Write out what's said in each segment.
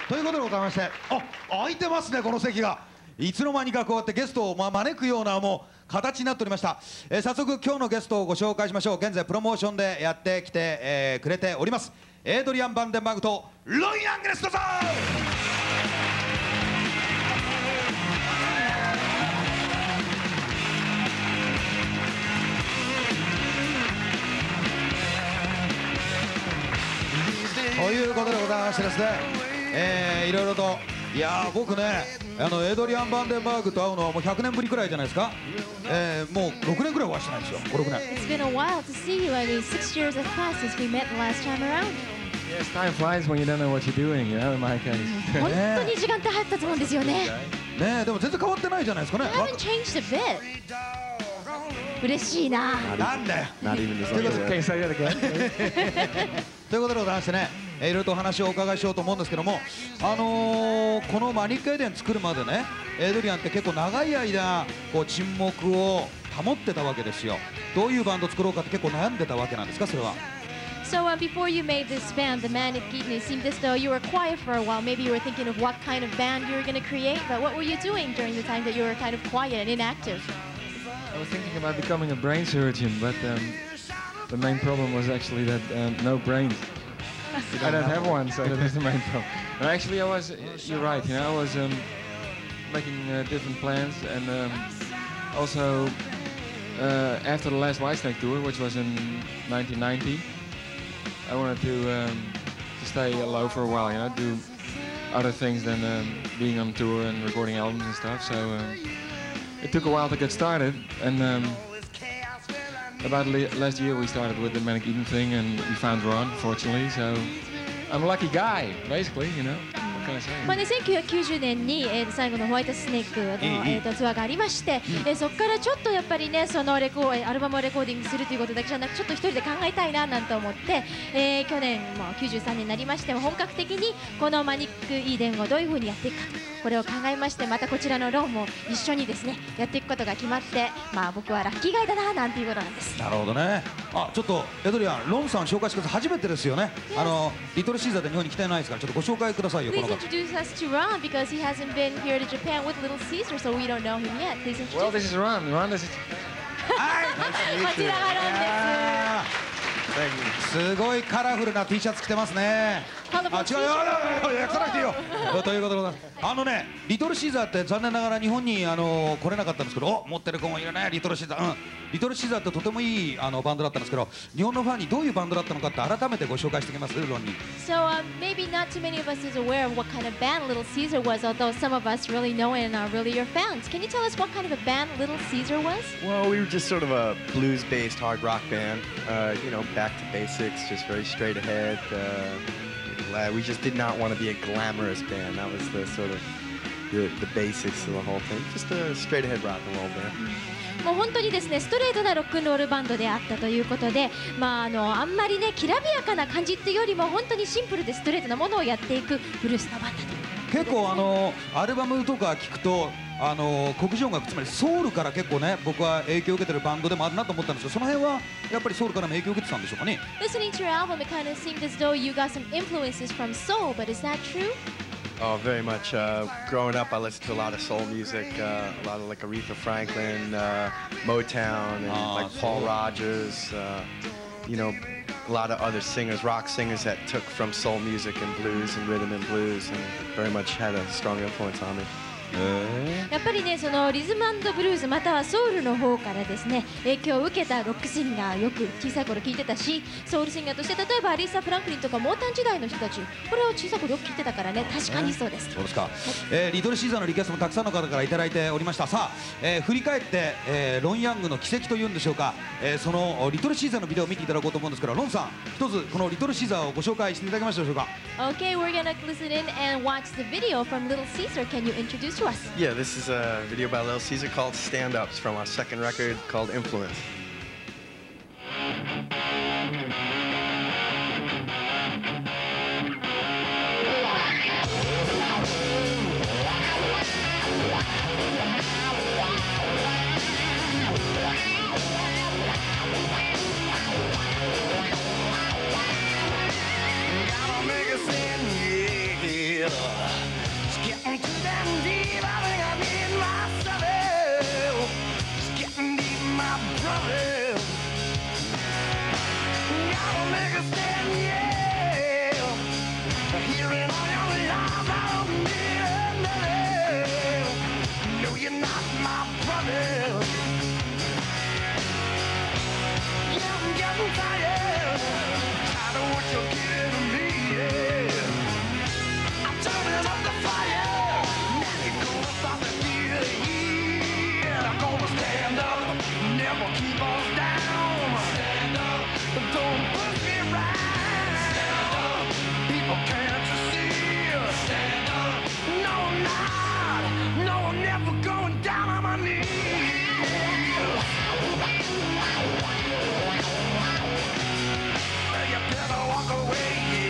ということでございまして、空いてますね、この席が。いつの間にかこうやってゲストを招くようなもう形になっておりました。早速今日のゲストをご紹介しましょう。現在プロモーションでやってきて、くれておりますエイドリアン・バンデンバーグとロン・ヤングです。どうぞ。ということでございましてですね、いろいろと、いやー僕ね、エイドリアン・バンデンバーグと会うのはもう100年ぶりくらいじゃないですか。もう6年くらいお会いしてないんですよ。5、6年。 It's been a while to see you. I mean, 6 years have passed since we met the last time around. Yes, time flies when you don't know what you're doing, you know, in my case. 本当に時間って早く経つもんですよね。 ね、でも全然変わってないじゃないですかね。 I haven't changed a bit. 嬉しいな。 なんだよ。 Not even this Can you say that again? ということでございましてね、いろいろとお話をお伺いしようと思うんですけども、このマニック・エデン作るまでね、エイドリアンって結構長い間こう沈黙を保ってたわけですよ。どういうバンド作ろうかって結構悩んでたわけなんですか、それは。 So before you made this band, the Manic Eden, it seemed as though you were quiet for a while. Maybe you were thinking of what kind of band you were going to create, but what were you doing during the time that you were kind of quiet and inactive? I was thinking about becoming a brain surgeon, but the main problem was actually that no brains. I don't have one, so that was the main problem. And actually, you're right, you know, I was making different plans, and also after the last Whitesnake tour, which was in 1990, I wanted to stay low for a while, you know, do other things than being on tour and recording albums and stuff. So it took a while to get started, and about last year we started with the Manic Eden thing, and we found Ron, fortunately. So I'm a lucky guy, basically, you know. まあね、1990年に、最後のホワイトスネークの、ツアーがありまして、そこからちょっとやっぱりね、そのアルバムをレコーディングするということだけじゃなく、ちょっと一人で考えたいななんて思って、去年、93年になりましても本格的にこのマニック・イーデンをどういうふうにやっていくか、これを考えまして、またこちらのロンも一緒にですねやっていくことが決まって、まあ僕はラッキーガイだななんていうことなんです。 なるほどね。ちょっとエドリアン、ロンさん紹介してください。初めてですよね。リトルシーザーで日本に来てないですから、ちょっとご紹介くださいよ。この方。 Please introduce us to Ron because he hasn't been here to Japan with Little Caesar, so we don't know him yet. Please introduce. Well, this is Ron. Ron, this is. こちらがロンです。 すごいカラフルな T シャツ着てますね。違うよ、訳さなくていいよ。ということでございます。リトルシーザーって残念ながら日本に来れなかったんですけど、持ってる子もいるね、リトルシーザー。リトルシーザーってとてもいいバンドだったんですけど、日本のファンにどういうバンドだったのかって改めてご紹介していきます、ロンに。 So maybe not too many of us is aware of what kind of band Little Caesar was, although some of us really know it and are really your fans. Can you tell us what kind of a band Little Caesar was? Well, we were just sort of a blues-based hard rock band. You know, back to basics, just very straight ahead. We just did not want to be a glamorous band. That was the sort of the basics of the whole thing. Just a straight ahead rock and roll band. もう本当にですね、ストレートなロックンロールバンドであったということで、あんまりねきらびやかな感じっていうよりも本当にシンプルでストレートなものをやっていくブルースのバンドと。 結構アルバムとか聞くと黒人音楽、つまりソウルから結構ね僕は影響を受けてるバンドでもあるなと思ったんですけど、その辺はやっぱりソウルからも影響を受けてたんでしょうかね。 Listening to your album, it kind of seemed as though you got some influences from soul, but is that true? Oh, very much. Growing up, I listened to a lot of soul music, a lot of like Aretha Franklin, Motown, and like Paul Rogers. You know, a lot of other singers, rock singers that took from soul music and blues and rhythm and blues, and very much had a strong influence on me. やっぱりね、そのリズム&ブルースまたはソウルの方からですね影響を受けたロックシンガーよく小さい頃聞いてたし、ソウルシンガーとして例えばアリーサ・フランクリンとかモータン時代の人たち、これを小さい頃よく聞いてたからね、確かにそうです。 そうですか。リトルシーザーのリクエストもたくさんの方からいただいておりました。さあ、振り返って、ロン・ヤングの奇跡というんでしょうか、そのリトルシーザーのビデオを見ていただこうと思うんですけど、ロンさん一つこのリトルシーザーをご紹介していただけましたでしょうか。 Okay, we're gonna listen in and watch the video from Little Caesar. Can you introduce to us? Yeah, this is a video by Little Caesar called Stand Ups from our second record called Influence. It's getting too damn deep, I think I need myself. It's getting deep, my brother. Gotta make a stand, yeah. Hearing all your lies, I don't need nothing. No, you're not my brother. Yeah, I'm getting tired. Tired of what you're giving me, yeah. I'm turning up the fire. Now you're gonna stop and feel the heat. I'm gonna stand up, never keep us down. Stand up, don't push me around. Stand up, people can't you see? Stand up, no I'm not. No I'm never going down on my knees. Well, you better walk away.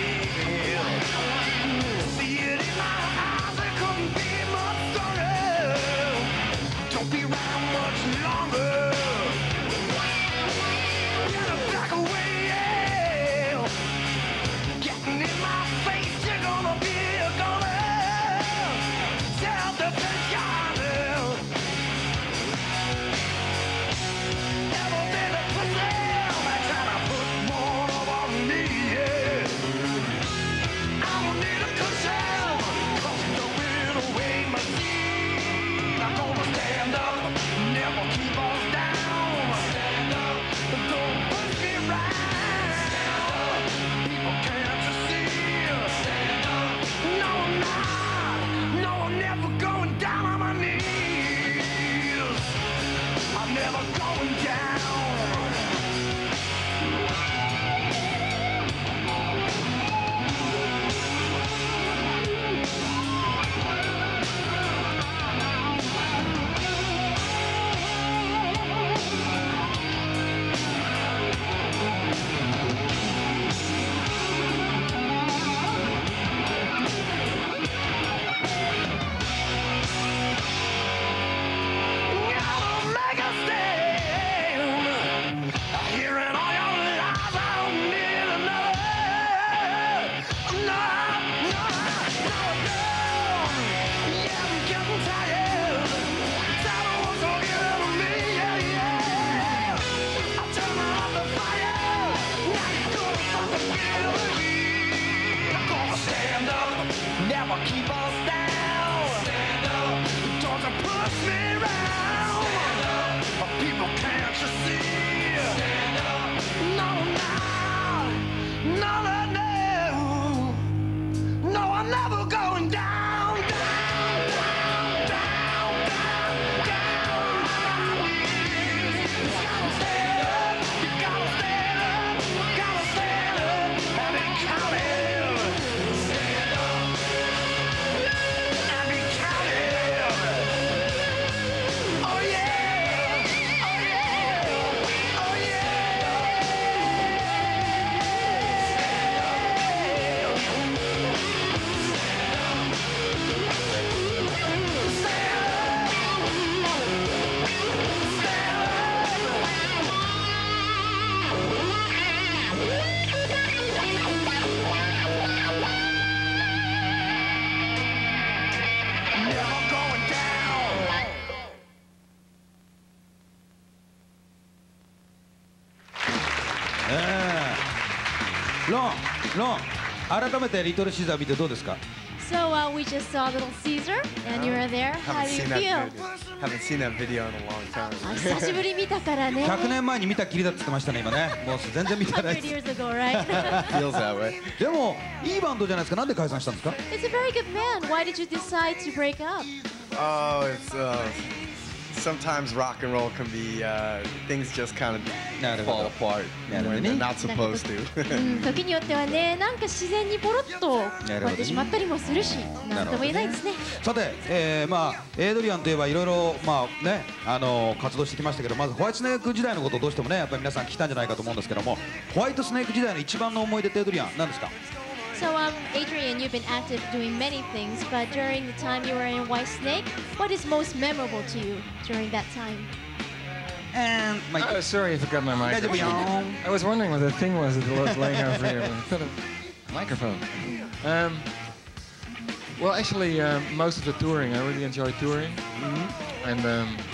See it in my eyes, it couldn't be much stronger. Don't be around much longer. Better back away, yeah. Getting in my face, you're gonna be gonna self-defense, y'all. Never been a pussy, I'm trying to put more on me, yeah. I don't need a cushion, 'cause you know it'll weigh my seat. I'm gonna stand up, never keep us down. Stand up, don't push me around. Stand up, people can't you see? Stand up, no I'm not. No I'm never going down on my knees. I'm never going down. Gotta make a stand. Hearing all your lies, I don't need another. No, no, no, no. Yeah, I'm getting tired. Tired of what's all giving me, yeah, yeah. I'm turning off the fire. Now you're gonna stop the feeling. I'm gonna stand up, never keep us down. Stand up, don't you push me around. Stand up, people can't you see? Stand up, no, no, no, no, no. No, I'm never going down, down, down, down, down, down. You gotta stand up, you gotta stand up, gotta stand up, and be counted. Stand up, and be counted. Oh yeah, oh yeah, oh Never going down. ロン、改めてリトルシザー見てどうですか？ So we just saw Little Caesar, and you were there. How do you feel? Haven't seen that video in a long time. 久しぶり見たからね。 100年前に見たきりだって言ってましたね今ね。もう全然見てない 100 です。 years ago, right? Feels that way. でもいいバンドじゃないですか。なんで解散したんですか？ It's a very good band. Why did you decide to break up? Oh, it's sometimes rock and roll can be things just kind of fall apart when they're not supposed to. 時によってはね、なんか自然にポロッとこうやってしまったりもするし、なんとも言えないですね。 さて、まあエイドリアンといえばいろいろまあね活動してきましたけど、まずホワイトスネーク時代のことをどうしてもねやっぱり皆さん聞きたんじゃないかと思うんですけども、ホワイトスネーク時代の一番の思い出ってエイドリアン何ですか？ So, Adrian, you've been active doing many things, but during the time you were in Whitesnake, what is most memorable to you during that time? And Oh, sorry, I forgot my microphone. I was wondering what the thing was that was laying over here. I thought of microphone. Well, actually, most of the touring, I really enjoy touring. And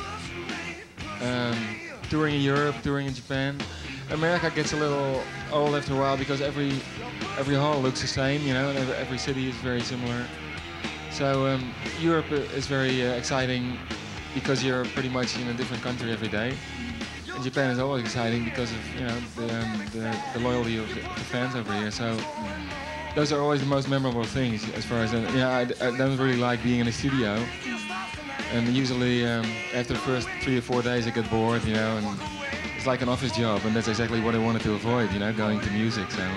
touring in Europe, touring in Japan. America gets a little old after a while because every hall looks the same, you know, and every city is very similar. So Europe is very exciting because you're pretty much in a different country every day. And Japan is always exciting because of, you know, the loyalty of the fans over here. So those are always the most memorable things as far as, I don't really like being in a studio. And usually after the first 3 or 4 days I get bored, you know, and it's like an office job, and that's exactly what I wanted to avoid, you know, going to music, so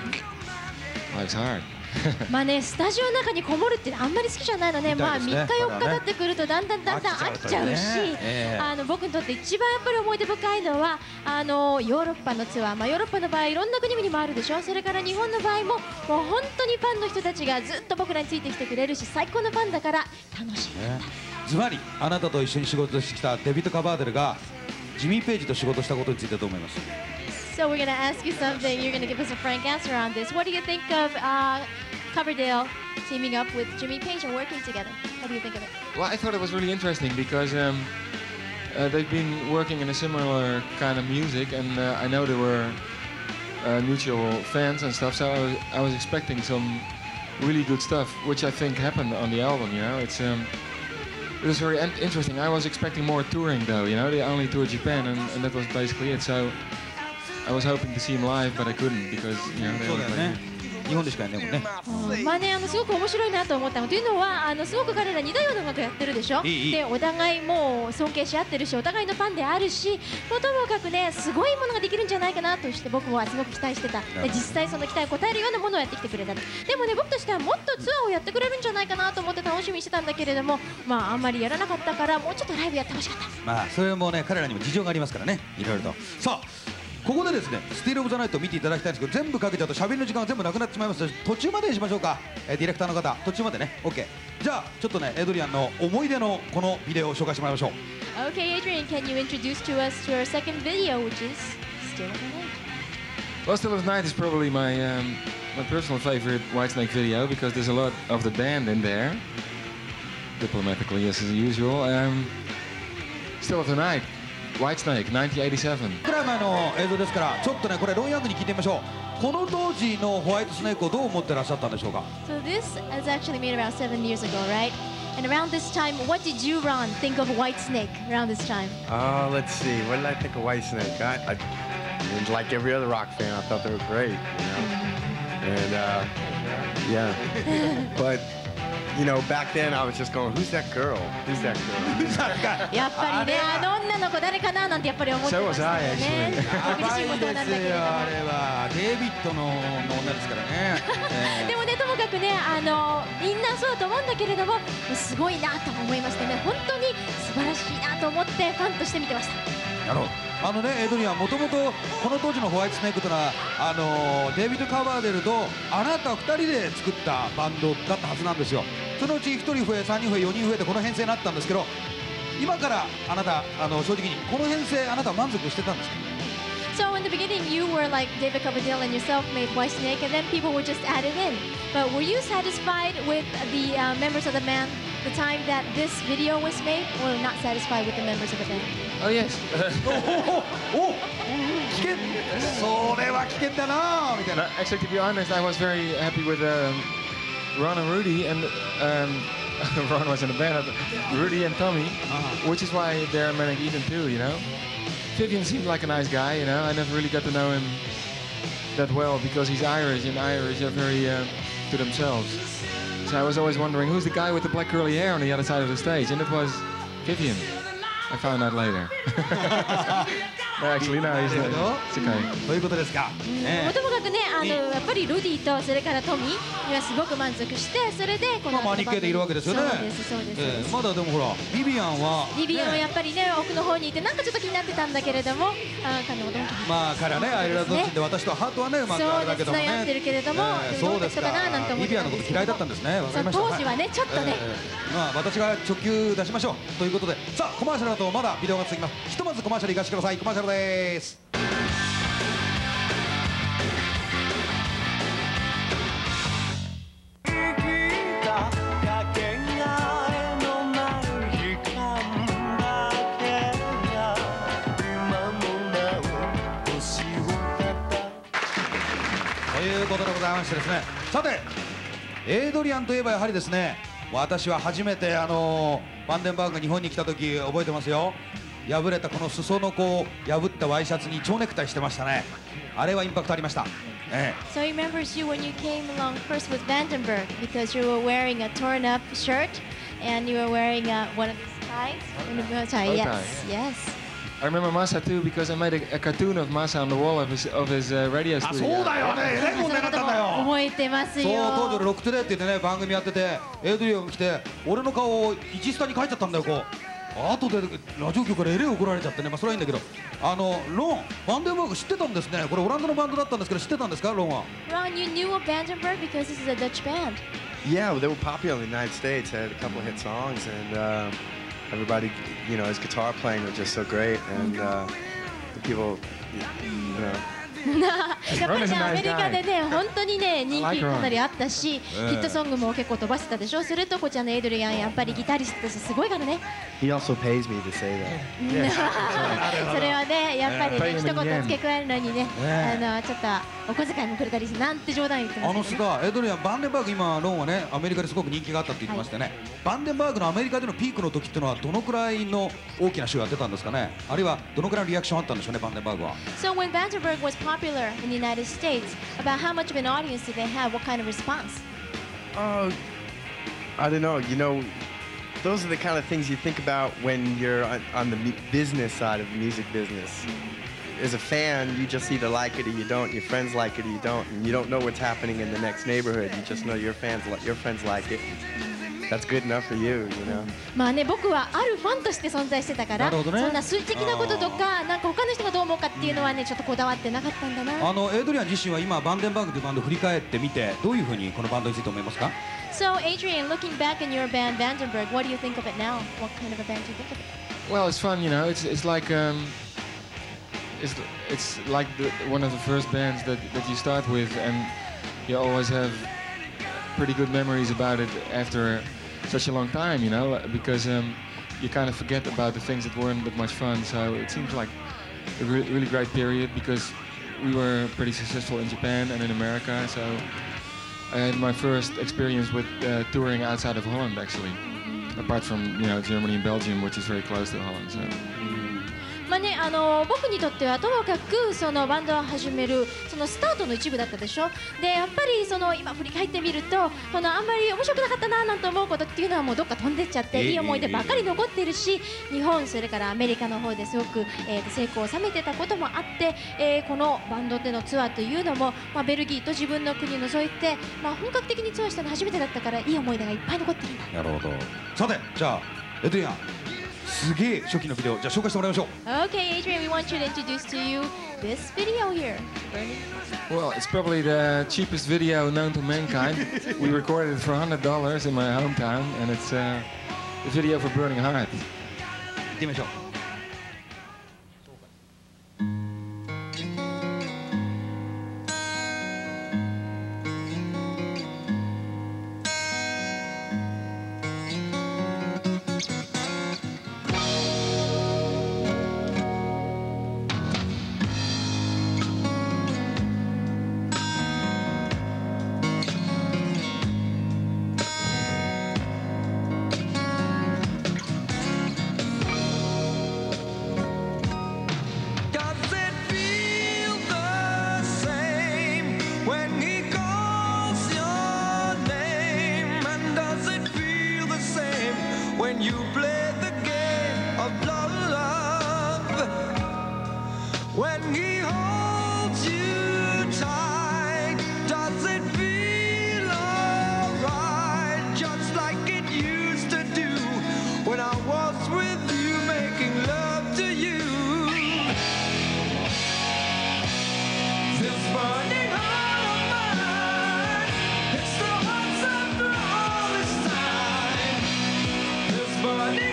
life's hard. まあね、スタジオの中にこもるってあんまり好きじゃないのね。まあ3日4日経ってくるとだんだん飽きちゃうし、僕にとって一番やっぱり思い出深いのはヨーロッパのツアー、まあヨーロッパの場合いろんな国々もあるでしょ。それから日本の場合ももう本当にファンの人たちがずっと僕らについてきてくれるし、最高のファンだから楽しみだった。 ズバリあなたと一緒に仕事してきたデビッド・カバーデルがジミー・ペイジと仕事したことについてどう思います？ So we're going to ask you something. You're going to give us a frank answer on this. What do you think of Coverdale teaming up with Jimmy Page and working together? What do you think of it? Well, I thought it was really interesting because they've been working in a similar kind of music, and I know they were mutual fans and stuff. So I was expecting some really good stuff, which I think happened on the album. You know, it was very interesting. I was expecting more touring, though. You know, they only toured Japan, and that was basically it. So I was hoping to see him live, but I couldn't because, you know, they only played. 日本でしかやんないもんね。 まあね、すごく面白いなと思ったのというのはすごく彼ら似たような音楽やってるでしょ。でお互いもう尊敬し合ってるし、お互いのファンであるし、ともかくねすごいものができるんじゃないかなとして僕はすごく期待してた。で実際その期待に応えるようなものをやってきてくれた。でもね僕としてはもっとツアーをやってくれるんじゃないかなと思って楽しみにしてたんだけれども、まああんまりやらなかったからもうちょっとライブやってほしかった。 まあそれもね彼らにも事情がありますからね、いろいろと。さあ。ここでですね、スティール・オブ・ザ・ナイトを見ていただきたいんですけど、全部かけちゃうと喋りの時間が全部なくなってしまいますので、途中までにしましょうか。ディレクターの方、途中までね、OK。じゃあ、ちょっとね、エドリアンの思い出のこのビデオを紹介してもらいましょう。 Okay, Adrian, can you introduce to us your second video, which is Still of the Night? Well, Still of the Night is probably my personal favorite Whitesnake video because there's a lot of the band in there. Diplomatically, as usual. Still of the Night. Whitesnake, 1987. くらい前の映像ですから、ちょっとねこれロンヤングに聞いてみましょう。この当時のホワイトスネークをどう思ってらっしゃったんでしょうか。 So this is actually made about 7 years ago, right? And around this time, what did you, Ron, think of Whitesnake around this time? Let's see. What did I think of Whitesnake? I mean, like every other rock fan, I thought they were great, you know. And yeah, but. You know, back then I was just going, who's that girl? Who's that girl? やっぱりね、女の子誰かななんてやっぱり思ってましたよね。僕自身もそうなんだけれども。 あれはデイビッドの女ですからね。 でもね、ともかくね、みんなそうだと思うんだけれども、すごいなと思いましてね、本当に素晴らしいなと思ってファンとして見てました。 なるほど。エドリアン、もともとこの当時のホワイトスネークというのはデイビッド・カバーデルとあなた2人で作ったバンドだったはずなんですよ。そのうち1人増え、3人増え、4人増えてこの編成になったんですけど、今からあなた正直にこの編成あなた満足してたんですか？ So in the beginning, you were like David Coverdale and yourself made Whitesnake, and then people were just added in. But were you satisfied with the members of the band the time that this video was made, or not satisfied with the members of the band? Oh yes. お危険、それは危険だなみたいな。 Actually, to be honest, I was very happy with Ron and Rudy, and Ron was in the band, Rudy and Tommy, which is why they're Manic Eden too, you know. Vivian seemed like a nice guy, you know. I never really got to know him that well because he's Irish, and Irish are very to themselves. So I was always wondering who's the guy with the black curly hair on the other side of the stage, and it was Vivian. I found out later. No, actually, no, he's not. It's okay. ということですか。 ともかくね、やっぱりルディとそれからトミーにはすごく満足して、それでこのマニックでいるわけですよね。 そうですそうです。 まだでもほらビビアンはやっぱりね奥の方にいてなんかちょっと気になってたんだけれども、 まあ彼はねアイルランド人で私とハートはねうまくあれだけどもね。 そうです、繋がってるけれども、 そうですか。ビビアンのこと嫌いだったんですね。わかりました。 当時はねちょっとね。 まあ私が直球出しましょうということで、さあコマーシャルだとまだビデオが続きます。ひとまずコマーシャル行かせてください。コマーシャルです。 ことでございましてですね、さてエイドリアンといえばやはりですね、私は初めてバンデンバーグが日本に来た時覚えてますよ。破れたこの裾のこう破ったワイシャツに蝶ネクタイしてましたね。あれはインパクトありました。 So he remembers you when you came along first with Vandenberg because you were wearing a torn up shirt and you were wearing one of the ties. Yes, yes. I remember Masa too because I made a cartoon of Masa on the wall of his radio あ、 studio. そうだよね。えらい問題になったんだよ。 覚えてますよ。 そう、当時俺ロックトゥデイって言ってね番組やってて、エイドリアンが来て俺の顔を一スタに書いちゃったんだよ。こう後でラジオ局からえれ怒られちゃってね。まあそれはいいんだけど、ロンバンデンバーグ知ってたんですね。これオランダのバンドだったんですけど知ってたんですか、ロンは。 Ron, you knew of Vandenberg because this is a Dutch band. Yeah, well, they were popular in the United States. They had a couple of hit songs, and everybody, you know, his guitar playing was just so great, and the people, you know. やっぱりね、アメリカでね、本当にね、人気かなりあったし、ヒットソングも結構飛ばしてたでしょ。それとこちらのエイドリアン、やっぱりギタリストとしてすごいからね。 He also pays me to say that. それはね、やっぱりね、一言付け加えるのにね、ちょっとお小遣いもくれたりして、なんて冗談言ってますけどね。 エイドリアン、バンデンバーグ、今ロンはね、アメリカですごく人気があったって言ってましてね、バンデンバーグのアメリカでのピークの時っていうのはどのくらいの大きなショーやってたんですかね。あるいはどのくらいのリアクションあったんでしょうね、バンデンバーグは。 So when Vandenberg was popular in the United States, about how much of an audience did they have? What kind of response? I don't know. You know, those are the kind of things you think about when you're on the business side of the music business. As a fan, you just either like it or you don't. Your friends like it or you don't, and you don't know what's happening in the next neighborhood. You just know your friends like it. That's good enough for you, you know. まあね、僕はあるファンとして存在してたから、そんな数値的なこととか、なんか他の人がどう思うかっていうのはね、ちょっとこだわってなかったんだな。 エイドリアン自身は今バンデンバーグというバンドを振り返ってみて、どういうふうにこのバンドについて思いますか？ So Adrian, looking back in your band Vandenberg, what do you think of it now? What kind of a band do you think of it? Well, it's fun, you know. It's like it's like one of the first bands that you start with, and you always have pretty good memories about it after such a long time, you know, because you kind of forget about the things that weren't that much fun. So it seems like a really great period because we were pretty successful in Japan and in America. So I had my first experience with touring outside of Holland, actually, apart from, you know, Germany and Belgium, which is very close to Holland. So. まあね、僕にとってはともかくそのバンドを始めるそのスタートの一部だったでしょ。でやっぱりその今振り返ってみるとあんまり面白くなかったななんて思うことっていうのはもうどっか飛んでっちゃっていい思い出ばっかり残ってるし、日本それからアメリカの方ですごく、成功を収めてたこともあって、このバンドでのツアーというのも、まあ、ベルギーと自分の国を除いて、まあ、本格的にツアーしたの初めてだったからいい思い出がいっぱい残ってるんだ。 なるほど。さてじゃあエドリアン、すげえ初期のビデオじゃあ紹介してもらいましょう。 Okay, Adrian, we want you to introduce to you this video here. Well, it's probably the cheapest video known to mankind. We recorded it for $100 in my hometown, and it's the video for Burning Heart. 行ってみましょう。 When you play the game of love, when he holds you tight, does it feel alright? Just like it used to do when I was with you, making love to you. This burning heart of mine, it still hurts after all this time. This burning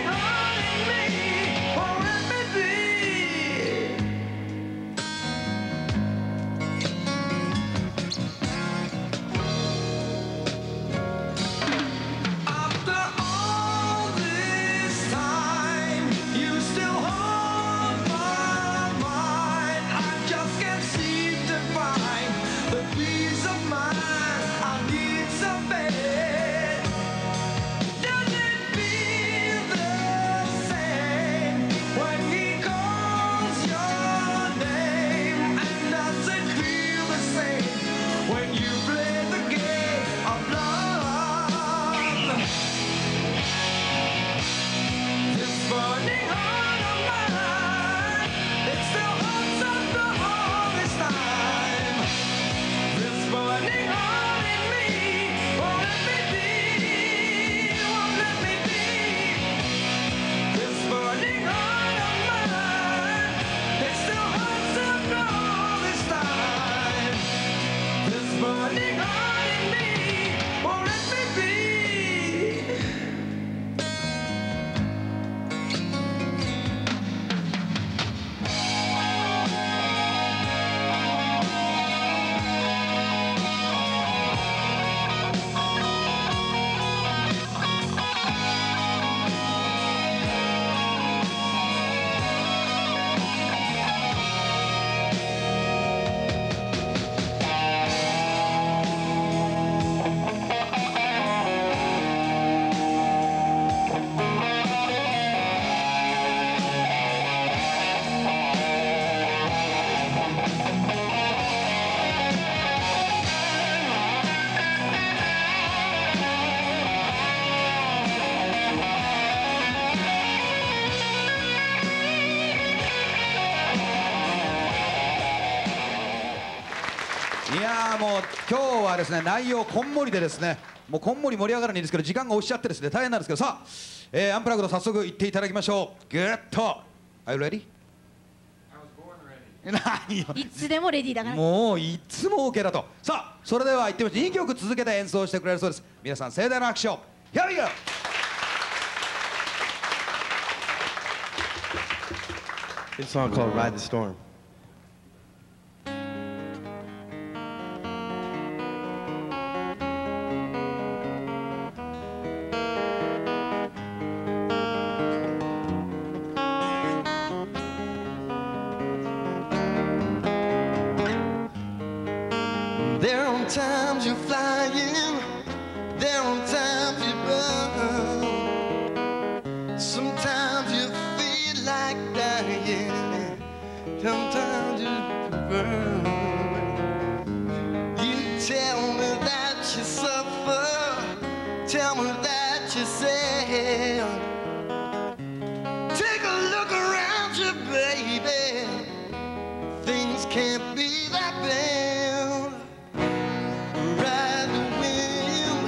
今日はですね内容こんもりでですねもうこんもり盛り上がらないんですけど時間が押しちゃってですね大変なんですけどさあ、アンプラグド早速行っていただきましょう。グッと Are you ready? 何よいつでもレディーだから。 もういつも OK だと。さあそれでは行ってみましょう。2曲続けて演奏してくれるそうです。皆さん盛大な拍手を。 Here we go! It's a song called Ride the Storm. There are times you're flying, there are times you run. Sometimes you feel like dying, sometimes you burn. You tell me that you suffer, tell me that you're sad. Take a look around you, baby, things can't be that bad. Ride the wind,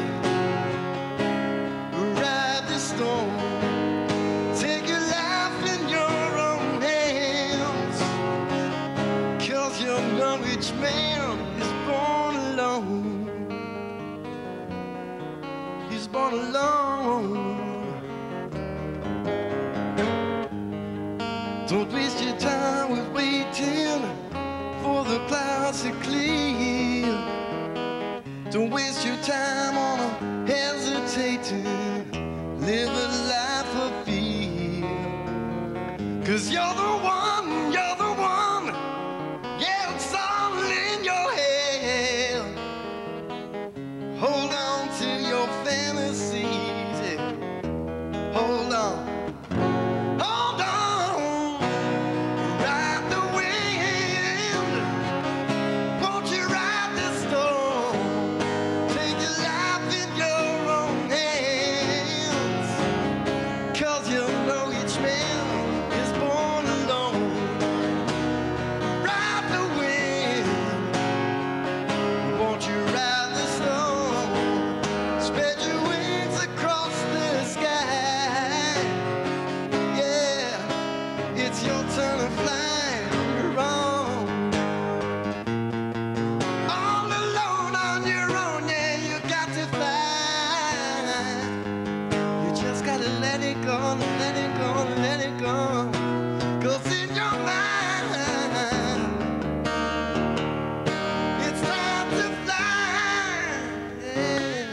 ride the storm. Take your life in your own hands, 'cause you know each man is born alone. He's born alone. Don't waste your time with waiting for the clouds to clear. Don't waste your time on a hesitating, live a life of fear. 'Cause you're the one, yeah, it's all in your head. Hold on to your fantasies, yeah. Hold on. Hold on, ride the wind. Won't you ride the storm? Take your life in your own hands, 'cause you know each man is born alone. Ride the wind. Won't you ride the storm? Spread your wings across the sky. Yeah, it's your turn to fly on your own. All alone on your own, yeah, you got to fly. You just gotta let it go, let it go, let it go. 'Cause in your mind, it's time to fly. Yeah.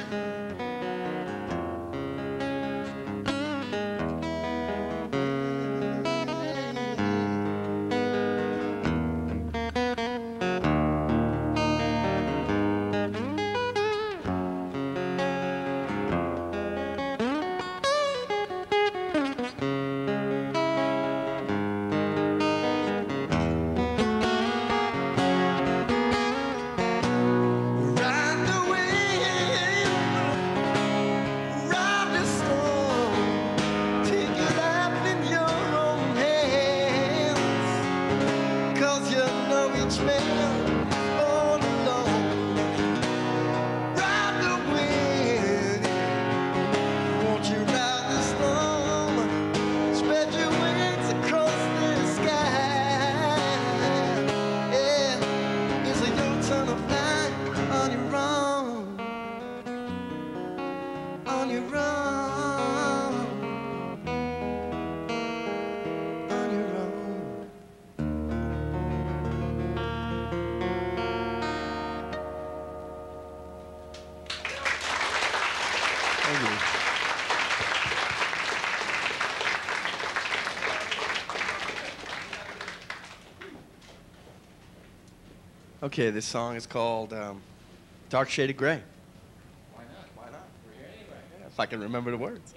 Ride the wind, ride the storm. Take your life in your own hands, 'cause you know each man is born alone. Ride the wind, won't you ride the storm? Spread your wings across the sky. Yeah, it's your turn to fly on your own, on your own, on your own. Thank you. Okay, this song is called Dark Shade of Gray. Why not? Why not? We're here anyway. Yeah, if I can remember the words.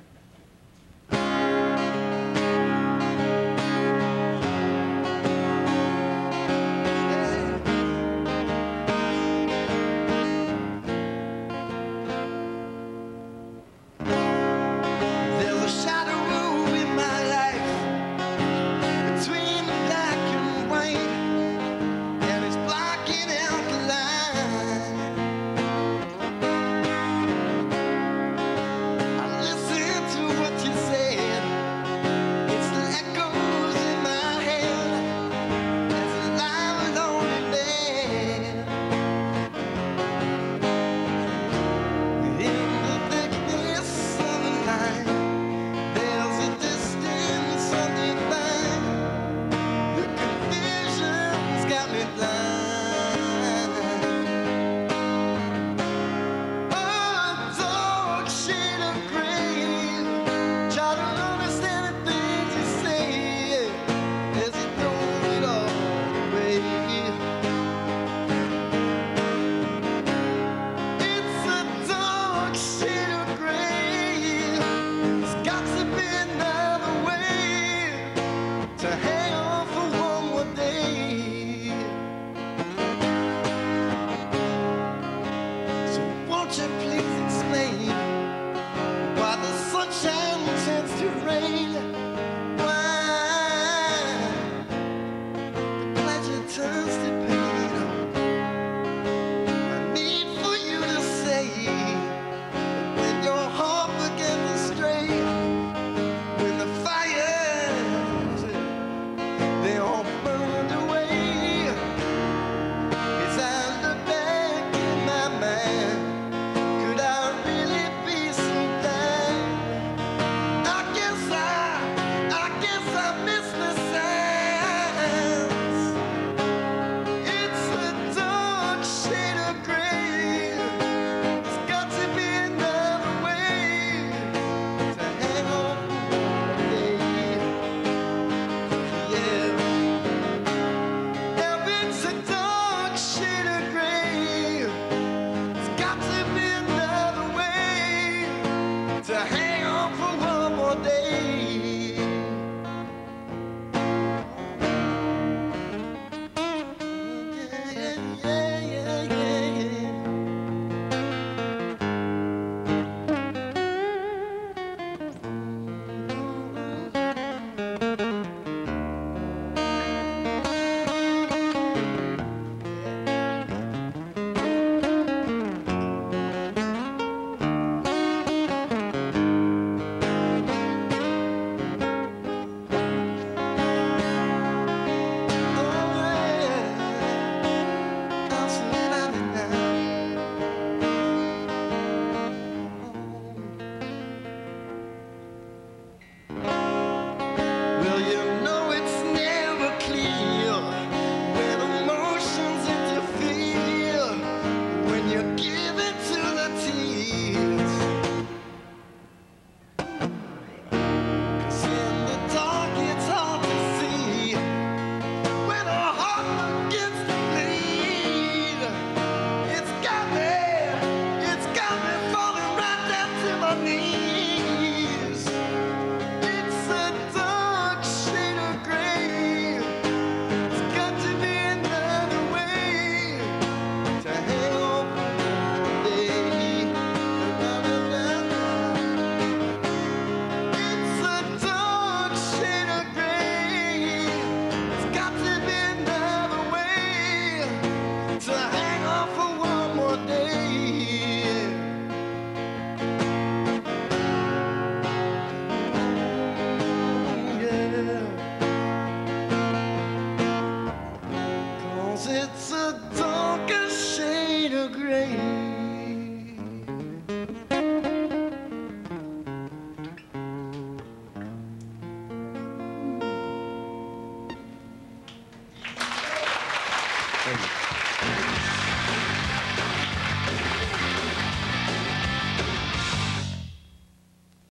There's a shadow in my life between the black and white, and it's blocking out the light. shade of gray. Try to understand the things you say as you throw it all away. It's a dark shade of gray. There's got to be another way to hang on for one more day. So won't you please explain why the sunshine turns to rain? Why the pleasure turns to pain? I need for you to say when your heart begins to stray, when the fires they all burned away. As I look back in my mind, could I really be so blind? I guess I miss the signs. It's a dark shade of gray. There's got to be another way to hang on for one day. Yeah. Now it's a dark shade of gray. There's got to be another way to hang on for one more day. Well, you know it's never clear when emotions interfere, when you give it to the tears. 'Cause in the dark it's hard to see when a heart begins to bleed. It's got me falling right down to my knees. It's a dark shade of gray. There's got to be another way to hang on for one day. It's a dark shade of gray. There's got to be another way to hang on for one more day. Yeah. 'Cause it's a darker shade of gray. Thank you.